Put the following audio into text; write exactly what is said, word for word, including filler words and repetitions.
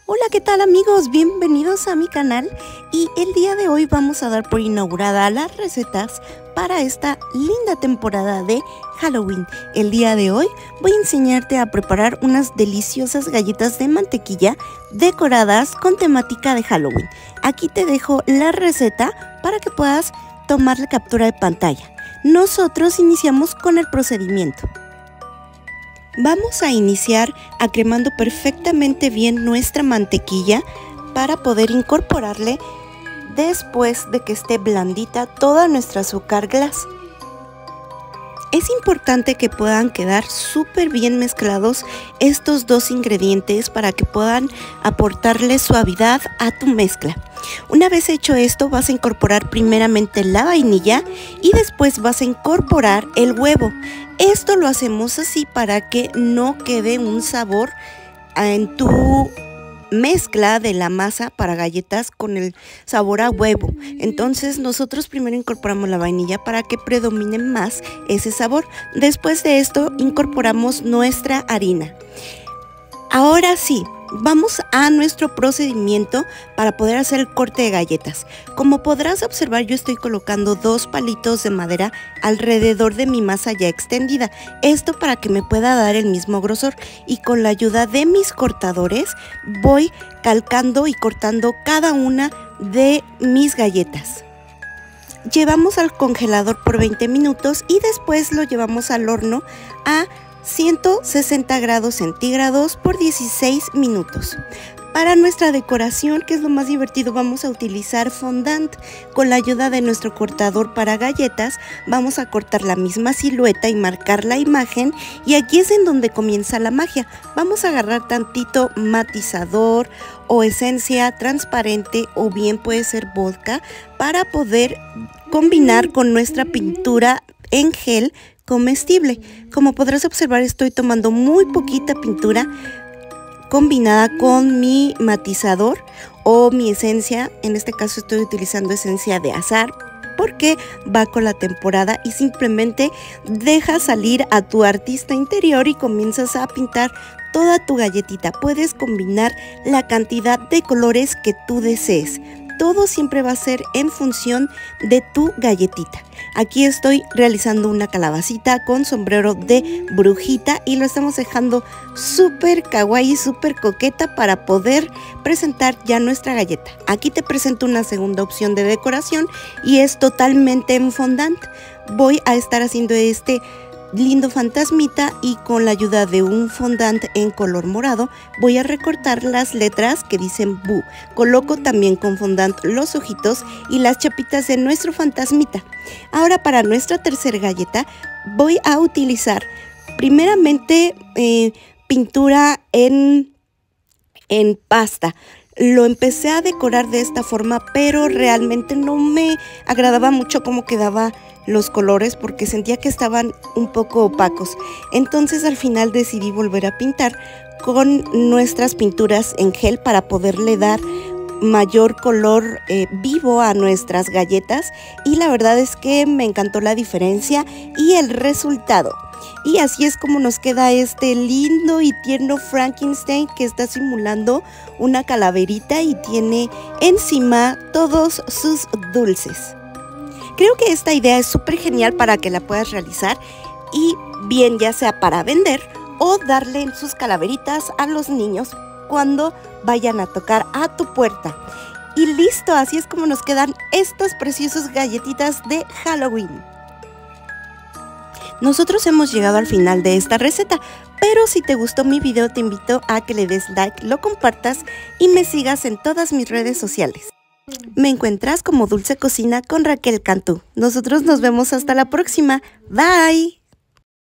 Hola, ¿qué tal amigos? Bienvenidos a mi canal y el día de hoy vamos a dar por inaugurada las recetas para esta linda temporada de Halloween. El día de hoy voy a enseñarte a preparar unas deliciosas galletas de mantequilla decoradas con temática de Halloween. Aquí te dejo la receta para que puedas tomar la captura de pantalla. Nosotros iniciamos con el procedimiento. Vamos a iniciar acremando perfectamente bien nuestra mantequilla para poder incorporarle, después de que esté blandita, toda nuestra azúcar glass. Es importante que puedan quedar súper bien mezclados estos dos ingredientes para que puedan aportarle suavidad a tu mezcla. Una vez hecho esto, vas a incorporar primeramente la vainilla y después vas a incorporar el huevo. Esto lo hacemos así para que no quede un sabor en tu mezcla de la masa para galletas con el sabor a huevo. Entonces nosotros primero incorporamos la vainilla para que predomine más ese sabor. Después de esto incorporamos nuestra harina. Ahora sí, vamos a nuestro procedimiento para poder hacer el corte de galletas. Como podrás observar, yo estoy colocando dos palitos de madera alrededor de mi masa ya extendida. Esto para que me pueda dar el mismo grosor, y con la ayuda de mis cortadores voy calcando y cortando cada una de mis galletas. Llevamos al congelador por veinte minutos y después lo llevamos al horno a ciento sesenta grados centígrados por dieciséis minutos. Para nuestra decoración, que es lo más divertido, vamos a utilizar fondant. Con la ayuda de nuestro cortador para galletas vamos a cortar la misma silueta y marcar la imagen, y aquí es en donde comienza la magia. Vamos a agarrar tantito matizador o esencia transparente, o bien puede ser vodka, para poder combinar con nuestra pintura en gel comestible. Como podrás observar, estoy tomando muy poquita pintura combinada con mi matizador o mi esencia. En este caso estoy utilizando esencia de azahar porque va con la temporada, y simplemente dejas salir a tu artista interior y comienzas a pintar toda tu galletita. Puedes combinar la cantidad de colores que tú desees. Todo siempre va a ser en función de tu galletita. Aquí estoy realizando una calabacita con sombrero de brujita y lo estamos dejando súper kawaii, súper coqueta para poder presentar ya nuestra galleta. Aquí te presento una segunda opción de decoración y es totalmente en fondant. Voy a estar haciendo este lindo fantasmita, y con la ayuda de un fondant en color morado voy a recortar las letras que dicen Boo. Coloco también con fondant los ojitos y las chapitas de nuestro fantasmita. Ahora, para nuestra tercera galleta voy a utilizar primeramente eh, pintura en, en pasta. Lo empecé a decorar de esta forma, pero realmente no me agradaba mucho cómo quedaba los colores porque sentía que estaban un poco opacos. Entonces al final decidí volver a pintar con nuestras pinturas en gel para poderle dar mayor color eh, vivo a nuestras galletas, y la verdad es que me encantó la diferencia y el resultado. Y así es como nos queda este lindo y tierno Frankenstein, que está simulando una calaverita y tiene encima todos sus dulces. Creo que esta idea es súper genial para que la puedas realizar, y bien ya sea para vender o darle sus calaveritas a los niños cuando vayan a tocar a tu puerta. Y listo, así es como nos quedan estas preciosas galletitas de Halloween. Nosotros hemos llegado al final de esta receta, pero si te gustó mi video te invito a que le des like, lo compartas y me sigas en todas mis redes sociales. Me encuentras como Dulce Cocina con Raquel Cantú. Nosotros nos vemos hasta la próxima. Bye.